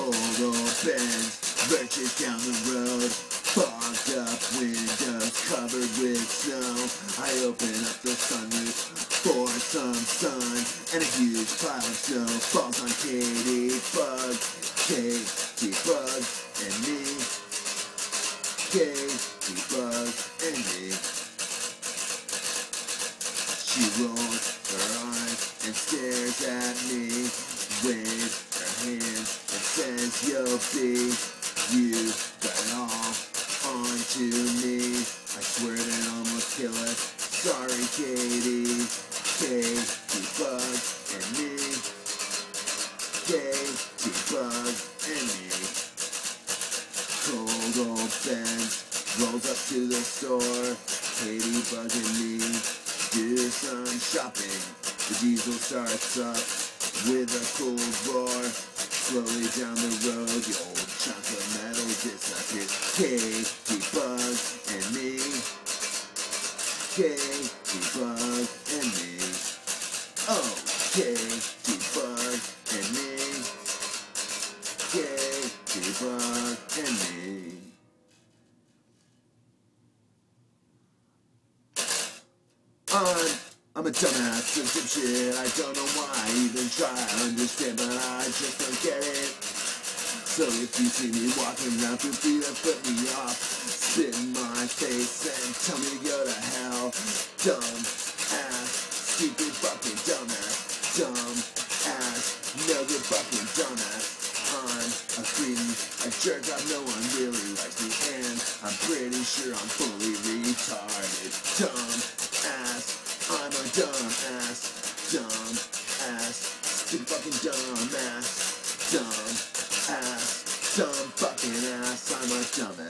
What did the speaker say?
Cold old Benz, lurches down the road, fogged up windows covered with snow. I open up the sunroof for some sun, and a huge pile of snow falls on Katie Bug, Katie Bug and me, Katie Bug and me. She rolls her eyes and stares at me, waves her hands and says, "You'll be, you got it all onto me. I swear it'd almost kill us. Sorry, Katie, Katie Bug and me, Katie Bug and me." Cold old Benz rolls up to the store. Katie Bug and me do some shopping. The diesel starts up with a cool roar. Slowly down the road, the old chunk of metal disappears. Katie Bug and me, Katie Bug and me. Oh, Katie Bug and me, Katie Bug and me. I'm a dumbass, a dipshit, I don't know why I even try to understand, but I just don't get it. So if you see me walking around, feel free to put me off, spit in my face and tell me to go to hell. Dumb ass, stupid fucking dumbass, dumb ass, no good fucking dumbass. I'm a cretin, a jerk off, no one really likes me, and I'm pretty sure I'm fully retarded. Dumb ass, I'm a dumb ass, stupid fucking dumb ass, dumb fucking ass, I'm a dumb ass.